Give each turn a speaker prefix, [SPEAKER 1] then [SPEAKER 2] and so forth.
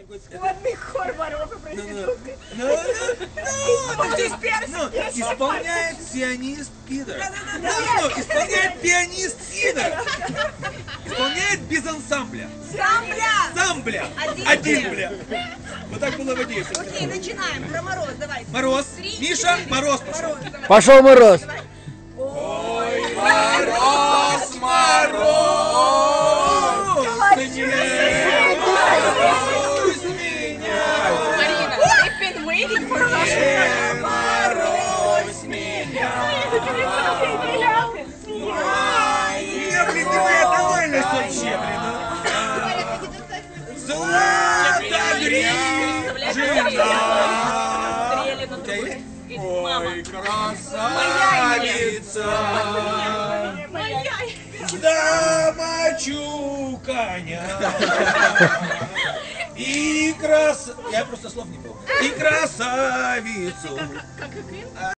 [SPEAKER 1] Водный хор Мороза проститутки.
[SPEAKER 2] Исполняет пианист Пидор. Исполняет пианист Сидор. Исполняет без ансамбля. Самбля. Один, бля. Вот так было в Одессе.
[SPEAKER 1] Окей, начинаем. Про Мороз, давай.
[SPEAKER 2] Мороз. Миша, Мороз пошел.
[SPEAKER 3] Пошел Мороз.
[SPEAKER 2] Ой, Мороз, Мороз,
[SPEAKER 1] Марина, we've been waiting for Russia.
[SPEAKER 2] морозь меня. Нет, блин, не моя тональность вообще, блин. Златогривжина. Ой, красавица. Замочу коня. И Я просто слов не помню. И красавицу.